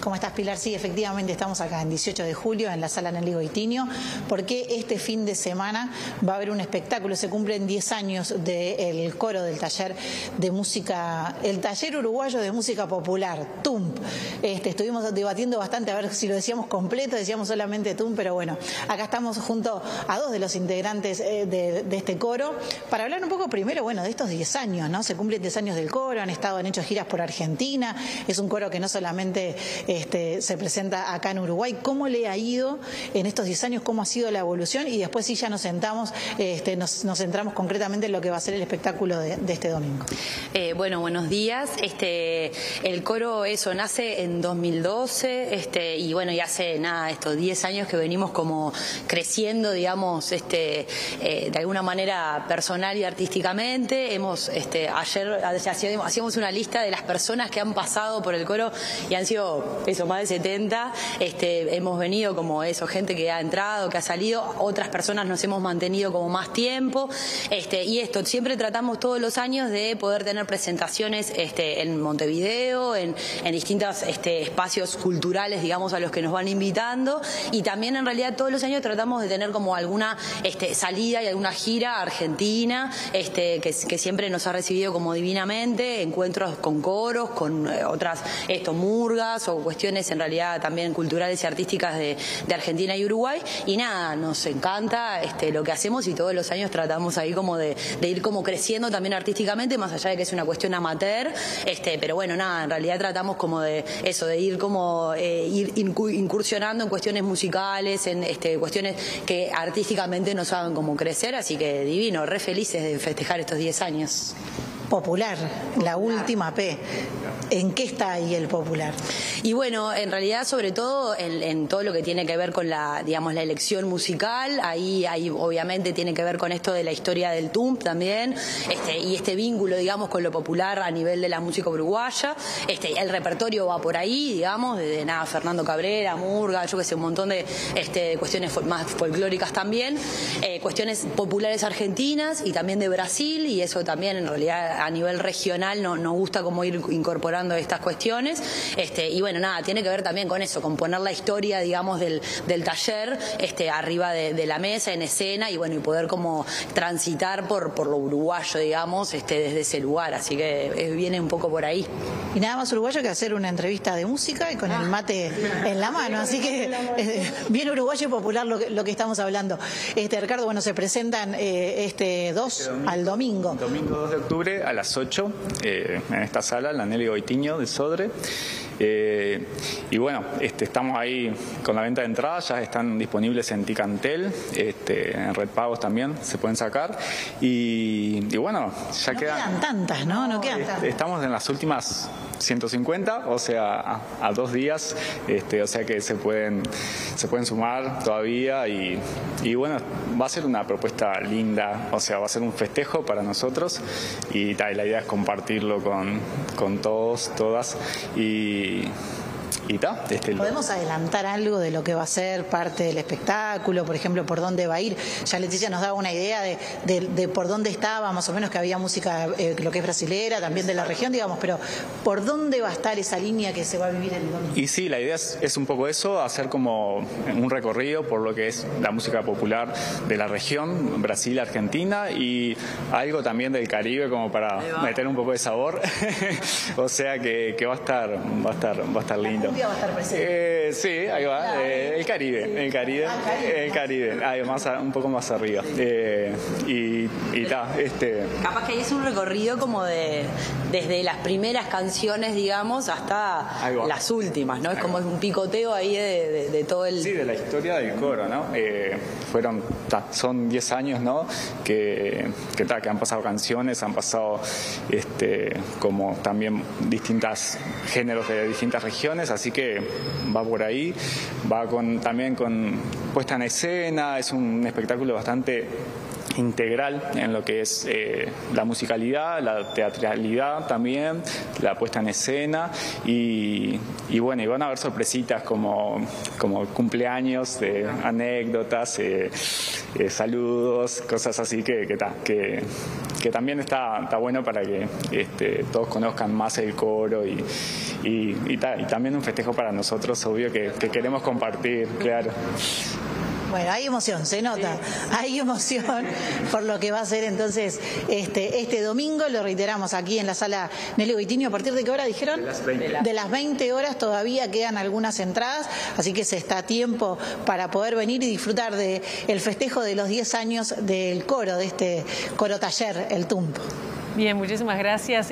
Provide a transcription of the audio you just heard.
¿Cómo estás, Pilar? Sí, efectivamente estamos acá en 18 de julio en la Sala Nelly Goitiño, porque este fin de semana va a haber un espectáculo. Se cumplen 10 años del coro del taller de música, el taller uruguayo de música popular, TUMP. Estuvimos debatiendo bastante a ver si lo decíamos completo, decíamos solamente TUMP, pero bueno, acá estamos junto a dos de los integrantes de este coro para hablar un poco primero, bueno, de estos 10 años, ¿no? Se cumplen 10 años del coro, han hecho giras por Argentina, es un coro que no solamente se presenta acá en Uruguay. ¿Cómo le ha ido en estos 10 años? ¿Cómo ha sido la evolución? Y después sí ya nos sentamos, nos centramos concretamente en lo que va a ser el espectáculo de este domingo. Bueno, buenos días. El coro nace en 2012 y bueno, y hace nada, estos 10 años que venimos como creciendo, digamos, de alguna manera personal y artísticamente. Ayer hacíamos una lista de las personas que han pasado por el coro y han sido más de 70. Hemos venido como gente que ha entrado, que ha salido, otras personas nos hemos mantenido como más tiempo, y siempre tratamos todos los años de poder tener presentaciones en Montevideo, en distintos espacios culturales, digamos, a los que nos van invitando, y también en realidad todos los años tratamos de tener como alguna salida y alguna gira a Argentina, que siempre nos ha recibido como divinamente, encuentros con coros, con otras murgas o cuestiones en realidad también culturales y artísticas de Argentina y Uruguay, y nada, nos encanta lo que hacemos, y todos los años tratamos ahí como de ir como creciendo también artísticamente, más allá de que es una cuestión amateur, pero bueno, nada, en realidad tratamos como de ir como ir incursionando en cuestiones musicales, en cuestiones que artísticamente nos hagan como crecer, así que divino, re felices de festejar estos 10 años. Popular, la última P. ¿En qué está ahí el popular? Y bueno, en realidad sobre todo en todo lo que tiene que ver con la elección musical, ahí obviamente tiene que ver con esto de la historia del TUMP también, y vínculo, digamos, con lo popular a nivel de la música uruguaya. El repertorio va por ahí, digamos, desde Fernando Cabrera, Murga, yo que sé, un montón de cuestiones más folclóricas también, cuestiones populares argentinas y también de Brasil, y eso también en realidad a nivel regional nos gusta como ir incorporando estas cuestiones, y bueno, nada, tiene que ver también con eso, con poner la historia, digamos, del taller arriba de la mesa, en escena, y bueno, y poder como transitar por lo uruguayo, digamos, desde ese lugar, así que viene un poco por ahí. Y nada más uruguayo que hacer una entrevista de música y con el mate en la mano, así que bien uruguayo y popular lo que estamos hablando. Ricardo, bueno, se presentan 2 al domingo. Domingo 2 de octubre a las 8 en esta sala, la Nelly Goitiño de Sodre. Y bueno, estamos ahí con la venta de entradas, ya están disponibles en Ticantel, en Red Pagos también se pueden sacar, y bueno, ya no quedan tantas, ¿no? No quedan tantas. Estamos en las últimas 150, o sea, a 2 días, o sea que se pueden sumar todavía, y bueno, va a ser una propuesta linda, o sea, va a ser un festejo para nosotros, y la idea es compartirlo con todos, todas, ¿Podemos adelantar algo de lo que va a ser parte del espectáculo? Por ejemplo, ¿por dónde va a ir? Ya Leticia nos daba una idea de por dónde estaba, más o menos, que había música, lo que es brasilera, también de la región, digamos, pero ¿por dónde va a estar esa línea que se va a vivir el domingo? Y sí, la idea es un poco eso, hacer como un recorrido por lo que es la música popular de la región, Brasil, Argentina, y algo también del Caribe, como para meter un poco de sabor. O sea que va a estar lindo. Va a estar presente. Sí, ahí va, el Caribe, un poco más arriba, capaz que ahí es un recorrido como desde las primeras canciones, digamos, hasta las últimas, ¿no? Es como un picoteo ahí de todo el... Sí, de la historia del coro, ¿no? Son 10 años, ¿no? Que han pasado canciones, han pasado como también distintos géneros de distintas regiones, así que va por ahí, va también con puesta en escena, es un espectáculo bastante integral en lo que es la musicalidad, la teatralidad también, la puesta en escena, y bueno, y van a haber sorpresitas como cumpleaños, anécdotas, saludos, cosas así que también está bueno para que todos conozcan más el coro y también un festejo para nosotros, obvio, que queremos compartir, claro. Bueno, hay emoción, se nota, hay emoción por lo que va a ser entonces este domingo, lo reiteramos aquí en la sala Nelly Goitiño. ¿A partir de qué hora dijeron? De las 20. De las 20 horas, todavía quedan algunas entradas, así que se está a tiempo para poder venir y disfrutar del festejo de los 10 años del coro, de este coro taller, el TUMP. Bien, muchísimas gracias.